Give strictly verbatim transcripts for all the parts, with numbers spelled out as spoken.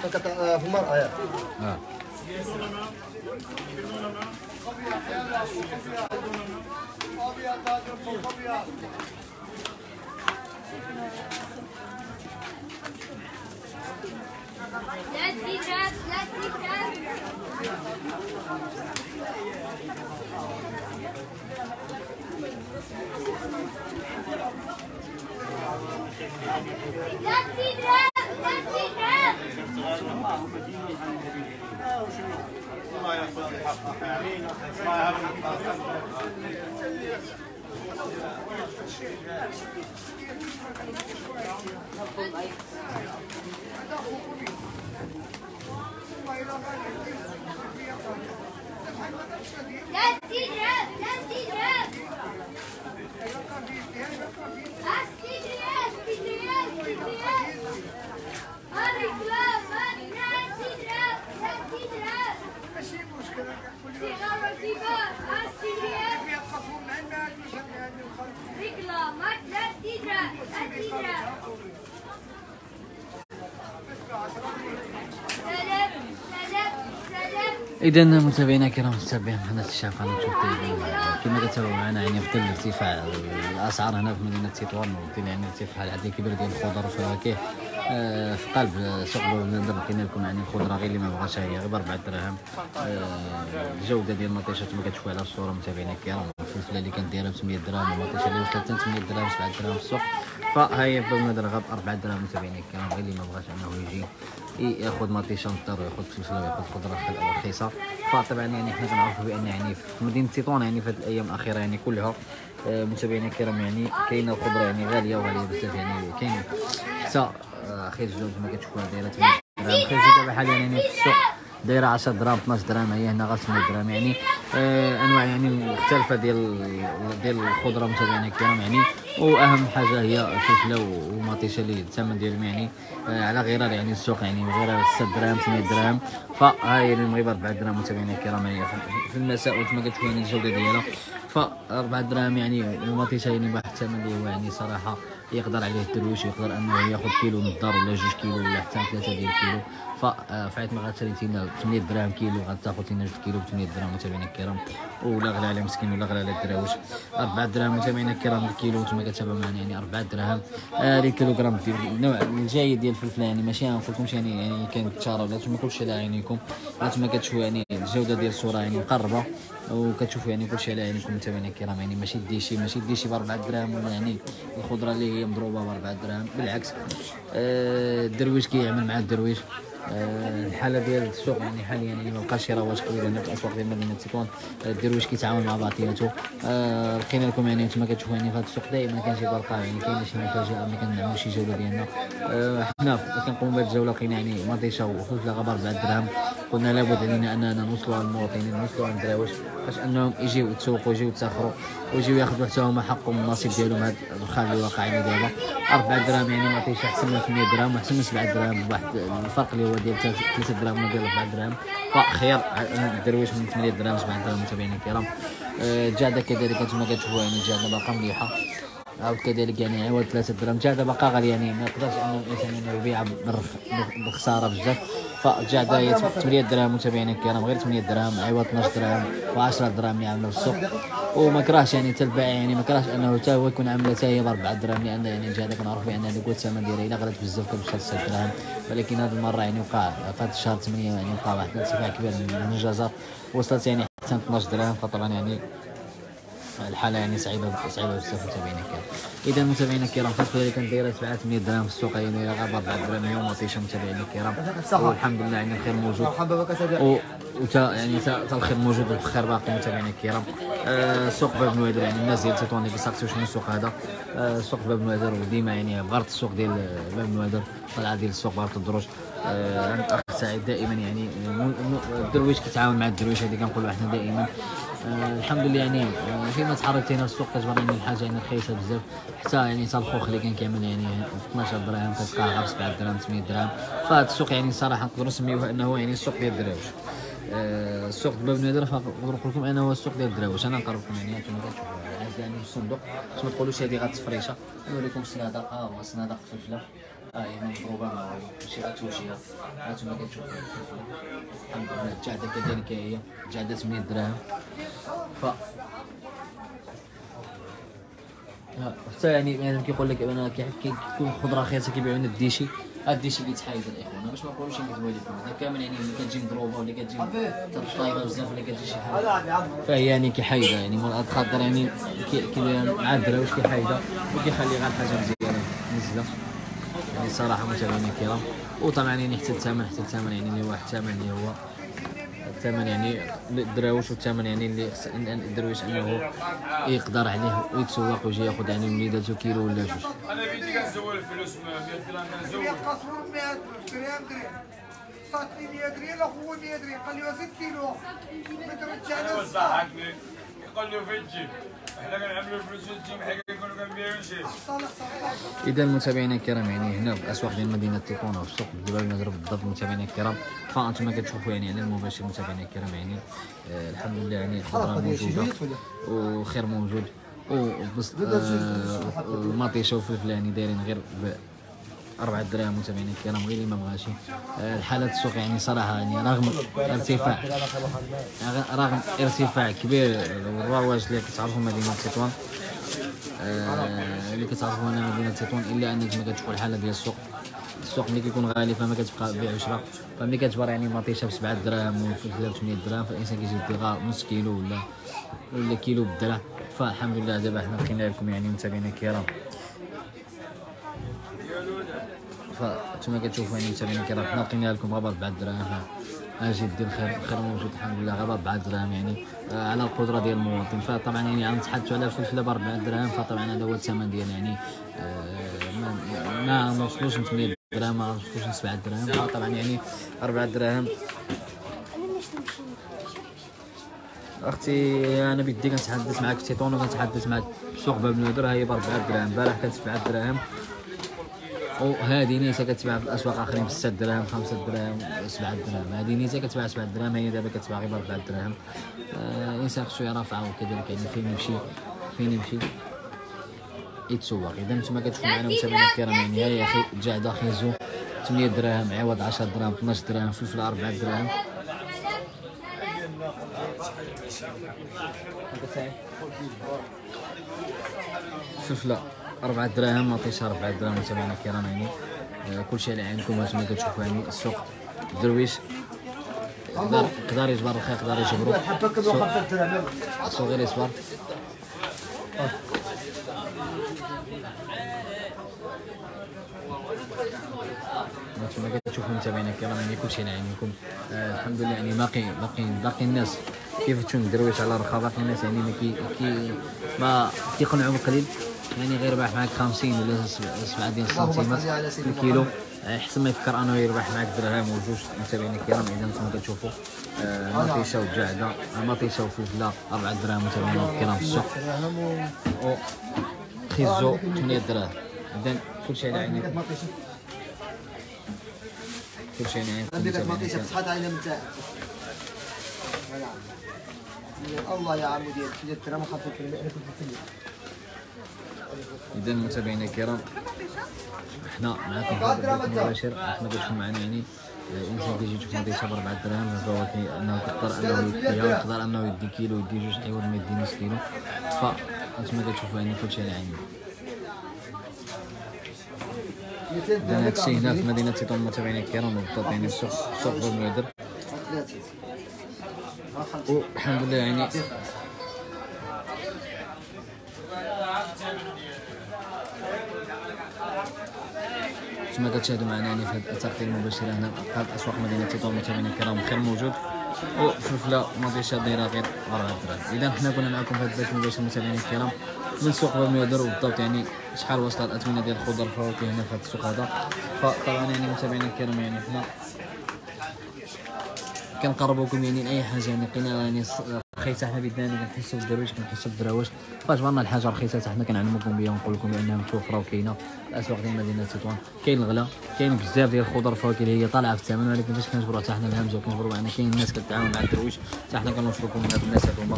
في المرأة ياك. اه لا تجاب لا تجاب لا تجاب لا تجاب ما يقبل الحق يعني ما لا تجاب لا تجاب استجاب استجاب استجاب الرجال لا تجاب لا تجاب ماشي مشكلة. صغار الكبار استجاب يقفون عندنا نسميها الخلق. رجلامك لا تجاب لا تجاب سلام سلام سلام اذا متابعينا الكرام متابعين قناه الشعب قناه التلفزيون كما كتابعوا معنا يعني في ظل ارتفاع الاسعار هنا في مدينه تطوان وكاين يعني ارتفاع العدد الكبير ديال الخضر والفواكه آه في قلب سوق بندر كاين لكم يعني الخضره غير اللي ما بغاش هي غير ب أربعة دراهم آه الجوده ديال المطيشه كما كتشوفوا على الصوره متابعينا الكرام الفلفله اللي كانت دايره ب ثمانية دراهم والمطيشه اللي وصلت حتى ثمانية دراهم سبعة دراهم في السوق فهي بندر غير ب أربعة دراهم متابعينا الكرام غير اللي ما بغاش انه يجي ياخذ مطيشه نضطر وياخذ فلفله وياخذ خضره رخيصه فطبعا يعني حنا كنعرفوا بان يعني في مدينه تطوان يعني في هذه الايام الاخيره يعني كلها آه متابعينا الكرام يعني كاينه الخضره يعني غاليه وغاليه بزاف يعني كاين حتى آه خير الزوج كما كتشوفوا دايره ثمانية دراهم خير الزوج دابا حاليا يعني في السوق دايره عشرة دراهم اثناش دراهم هي هنا غير ثمانية دراهم يعني آه انواع يعني مختلفه ديال ديال الخضره متابعينا الكرام يعني واهم حاجه هي الفلفله والمطيشه اللي الثمن ديالهم يعني آه على غرار يعني السوق يعني غير ستة دراهم ثمانية دراهم فهاي المغرب أربعة دراهم متابعينا الكرام يعني في المساء وكما كتشوفوا يعني الجوده ديالها ف أربعة دراهم يعني المطيشه يعني بواحد الثمن اللي هو يعني صراحه يقدر عليه الدرويش يقدر انه ياخذ كيلو من الدار ولا جوج كيلو ولا حتى ثلاثة ديال الكيلو ففايت ما غتشري لنا ثمانية دراهم كيلو غتاخذ لنا جوج كيلو ب ثمانية دراهم متابعينا الكرام ولا غلا على مسكين ولا غلا على الدراوش أربعة دراهم متابعينا الكرام الكيلو كما كتابعوا معنا يعني أربعة دراهم آه الكيلوغرام ديال النوع الجيد ديال الفلفله يعني ماشي غنقول لكمش يعني يعني كاين التشاره ولا ما كلشي على عينيكم كما كتشوفوا يعني الجوده ديال الصوره يعني مقربه وكتشوفوا يعني كلشي على عينيكم متابعينا الكرام يعني ماشي ديشي ماشي ديشي ب أربعة دراهم ولا يعني الخضره اللي هي مضروبه ب أربعة دراهم بالعكس آه الدرويش كيعمل مع الدرويش آه الحاله ديال السوق يعني حاليا يعني ما بقاش شي رواج كبير هنا في الاسواق ديال مدينه تطوان الدرويش كيتعاون مع بعضياتو آه لقينا لكم يعني كما كتشوفوا يعني في هذا السوق دائما كاين شي برقه يعني كاين شي مفاجاه ملي كنعملوا شي جوله ديالنا آه حنا كنقوموا بهذه الجوله لقينا يعني مطيشه وفلفله غير ب أربعة دراهم قلنا لابد علينا اننا نوصلوا للمواطنين نوصلوا للدراوش باش انهم يجيو يتسوقوا يجيو يتسخروا ويجيو ياخذوا حتى هما حقهم النصيب ديالهم هذا الخال اللي واقع يعني دابا أربعة دراهم يعني مطيشه احسن من ثمانية دراهم واحسن من سبعة دراهم بواحد الفرق اللي هو ديال ثلاثة دراهم ولا ديال أربعة دراهم فخير الدرويش من ثمانية دراهم سبعة دراهم متابعينا الكرام الجاده كذلك كما كتشوفوا يعني الجاده باقا مليحه عاود كذلك يعني عوض ثلاثة دراهم الجاده باقا غاليه يعني ما يقدرش انه الانسان يعني يبيعها بالخساره بزاف فالجاده هي ثمانية دراهم متابعينا الكرام غير ثمانية دراهم عوض اثناش دراهم و10 دراهم يعملوا في السوق وما كراهش يعني حتى البائع يعني ما كراهش انه حتى هو يكون عامله حتى هي ب أربعة دراهم لان يعني الجاده كنعرفوا بان يعني الثمن ديالها الا غلات بزاف كتوصل ستة دراهم ولكن هذه المره يعني وقع في هذا الشهر ثمانية يعني وقع واحد الارتفاع كبير من الجزر وصلت يعني حتى اثناش دراهم فطبعا يعني الحاله يعني صعيبه صعيبه بزاف متابعينا الكرام اذا متابعينا الكرام الفلفله اللي كانت دايره سبعة ثمانية دراهم في السوق يعني غير ب أربعة دراهم اليوم مطيشه متابعينا الكرام والحمد لله يعني الخير موجود و وتا يعني تا الخير موجود والخير باقي متابعينا الكرام آه سوق باب نوادر يعني الناس ديال تطوان اللي كيسقسيو شنو السوق هذا آه سوق باب نوادر وديما يعني بغرت السوق ديال باب نوادر طلعه ديال السوق بغرت الدروج آه عند الاخ سعيد دائما يعني الدرويش كيتعاون مع الدرويش هذه كنقولوا احنا دائما آه الحمد لله يعني آه فيما تحركت هنا السوق كتبان يعني الحاجه يعني رخيصه بزاف حتى يعني حتى الخوخ اللي كان كيعمل يعني اثناش دراهم كتلقاه ب سبعة دراهم ثمانية دراهم فهاد السوق يعني صراحه نقدروا نسميوه انه يعني السوق ديال الدراوش آه السوق باب نوادر فنقدر نقول لكم انه هو السوق ديال الدراوش انا نقرب لكم يعني كما كتشوفوا عايز يعني في الصندوق باش ما تقولوش هذه غير تفريشه نوريكم السنادق ها هو السنادق الفلفله اه يعني مضروبه ما والو ماشي غير توجيه. هانتوما كتشوفوا الفلفل الحمد لله. الجعده كذلك هي الجعده ثمانية دراهم. ف حتى يعني بنادم كيقول لك انا كيكون الخضره رخيصه كيبيعوا لنا الديشي. هاد الديشي اللي تحايد الاخوان باش ما نقولوش نكذبوا عليكم. هذا كامل يعني اللي كتجي مضروبه ولا كتجي طايبه بزاف ولا كتجي شي حاجه فهي يعني كيحايدها يعني من هاد الخاطر يعني كيدير مع الدراويش كيحايدها وكيخلي غير الحاجه مزيانه نزله. يعني الصراحه متابعينا الكرام. وطبعا يعني حتى الثمن حتى الثمن يعني اللي هو واحد الثمن اللي هو الثمن يعني الدراوش والثمن يعني اللي خص الدرويش انه يقدر عليه ويتسوق ويجي ياخذ يعني من وليداتو كيلو ولا جوج. انا بيدي كنزول الفلوس مية درهم كنزول. قصور مية درهم صاتني مية ريال اخويا مية ريال قال لي زيد كيلو ما درتش على وصحك لي يقول له فين تجيب حنا كنعملوا الفلوس تجيب حنا كنكونوا كنبيعوا شي. اذا متابعينا الكرام يعني هنا في الاسواق ديال مدينه تيكون في السوق ديال المغرب بالضبط متابعينا الكرام. فانتم كتشوفوا يعني على المباشر متابعينا الكرام يعني آه الحمد لله يعني الخضره موجوده وخير موجود وبس آه المطيشه والفلفل يعني دايرين غير ب أربعة دراهم متابعينا الكرام غير اللي ما بغاش. آه الحالة السوق يعني صراحة يعني رغم ارتفاع رغم ارتفاع كبير والرواج اللي كتعرفوا مدينة تطوان آه اللي كتعرفوا هنا مدينة تطوان الا انك ما كتشوفوا الحالة ديال السوق. السوق ملي كيكون غالي فما كتبقى بيع وشراء. فملي كتبار يعني مطيشه بسبعة دراهم والفلفله بثمانية دراهم فالانسان كيجي يديها نص كيلو ولا ولا كيلو بالدرهم. فالحمد لله دابا حنا لقينا لكم يعني متابعينا الكرام. فانتما كتشوفوا يعني متابعينا الكرام حنا لقينا لكم غير أربعة دراهم. اجي دير خير خير موجود الحمد لله غير أربعة دراهم يعني آه على القدره ديال المواطن. فطبعا يعني عم نتحدثوا على الفلفله ب أربعة دراهم فطبعا هذا هو الثمن ديال يعني آه ما ما وصلوش ل ثمانية دراهم ما وصلوش ل سبعة دراهم. فطبعا يعني أربعة دراهم. اختي انا بدي كنتحدث معاك في تيطون وكنتحدث معاك في سوق باب النودر هي ب أربعة دراهم. البارح كانت سبعة دراهم وهذه نيسه كتباع في الاسواق اخرين ب ستة دراهم خمسة دراهم سبعة دراهم. هذه نيسه كتباع سبعة دراهم هي دابا كتباع غير ب أربعة دراهم. الانسان خصو يعرف عاود كذلك يعني فين يمشي فين يمشي يتسوق. اذا نتوما كتشوفوا معنا متابعينا الكرام يعني هي اخي الجعده خيزو ثمانية دراهم عوض عشرة دراهم اثناش دراهم فلفل أربعة دراهم. فلفله أربعة دراهم مطيشه أربعة دراهم متابعينا الكرام يعني آه كلشي على عينكم. هانتوما كتشوفوا يعني السوق الدرويش يقدر يقدر يجبر الخير يقدر يجبرو السوق غير يصبر. هانتوما كتشوفوا متابعينا الكرام يعني كلشي على عينكم. آه الحمد لله يعني باقي باقي باقي الناس كيفتشوا الدرويش على رخا. باقي الناس يعني ما كي كي ما كيقنعوا بالقليل يعني غير يربح معاك خمسين ولا سبعة ديال السنتيمات في الكيلو احسن ما يفكر انه يربح معاك درهم وجوج متابعينا الكرام. اذا نتوما كتشوفوا آه مطيشه وجعده مطيشه وفلفله أربعة دراهم متابعينا الكرام في السوق و خيزو ثمانية دراهم. اذا كلشي على عينيكم كلشي على عينيكم المطيشه تصحى على نتاعك الله يا عمو ديال ثلاثة دراهم وخمسة دراهم. اذا متابعينا الكرام حنا معكم في البث المباشر. حنا كتشوفوا معنا يعني الانسان كيجي يشوف مطيشه ب أربعة دراهم فهو انه يقدر انه يديها ويقدر انه يدي كيلو يدي جوج عوض ما يدي نص كيلو. فانتما كتشوفوا يعني كلشي على عيني. اذا هادشي هنا في مدينه تيطون متابعينا الكرام بالضبط يعني السوق سوق باب النودر والحمد لله يعني كما كتشاهدوا معنا يعني في هذا التغطيه المباشره هنا في هذه اسواق مدينه تيطون متابعينا الكرام خير موجود وفلفله مطيشه دايره غير أربعة دراهم. اذا حنا كنا معكم في هذا البث المباشر متابعينا الكرام من سوق باب النودر وبالضبط يعني شحال وصلت الاثمنه ديال الخضر والفواكه هنا في هذا السوق هذا. فطبعا يعني متابعينا الكرام يعني حنا كنقربوكم يعني اي حاجه يعني لقينا يعني رخيصه حنا بدنا كنحسوا بالدرويش كنحسوا بالدراوش. فجبرنا الحاجه رخيصه حنا كنعلموكم بها ونقول لكم بانها متوفره وكاينه في الاسواق ديال مدينه تطوان. كاين الغلا كاين بزاف ديال الخضر والفواكه اللي هي طالعه في الثمن ولكن فاش كنجبروا حتى حنا الهمزه وكنجبروا معنا كاين الناس كتعاون مع الدرويش حتى حنا كنوصلوا لكم هاد الناس هذوما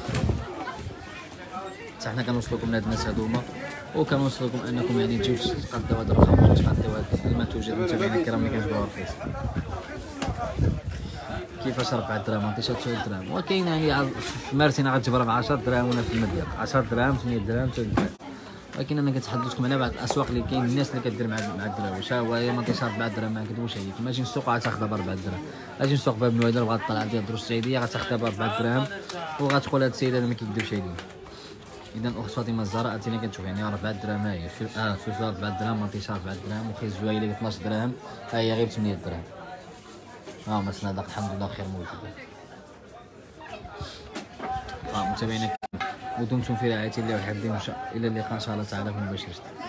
حتى حنا كنوصلوا لكم هاد الناس هذوما وكنوصلوا لكم انكم يعني تجيو تقداو هاد الرقم وتقداو هاد ما توجد متابعينا الكرام اللي كنتباعو رخيص. كيفاش أربعة دراهم ما تيشات تسعود دراهم، وكاين يعني في مارتينا غتجبرها ب عشرة دراهم ولا في المدينة عشرة دراهم ثمانية دراهم تسعة دراهم. ولكن انا كنتحدثكم على بعض الاسواق اللي كاين الناس اللي كدير مع مع الدراويش. ها هو هي منطقه أربعة دراهم ما نكذبوش عليك. ماشي السوق غتاخذها ب أربعة دراهم، اجي السوق باب نويدر بغات طلع ديال دروس السعيديه غتاخذها ب أربعة دراهم وغتقول هاد السيد هذا ما كيكذبش عليا. اذا اخت فاطمه الزهراء انت كتشوف يعني أربعة دراهم ها هي في اه في أربعة دراهم منطقه أربعة دراهم، وخي الزوايله ب اثناش دراهم ها هي غير ثمانية دراهم. ها هما الصنادق الحمد لله خير موجود. اه متابعينا ودمتم في رعاية الله وحفظه الى اللقاء ان شاء الله تعالى في مباشرة.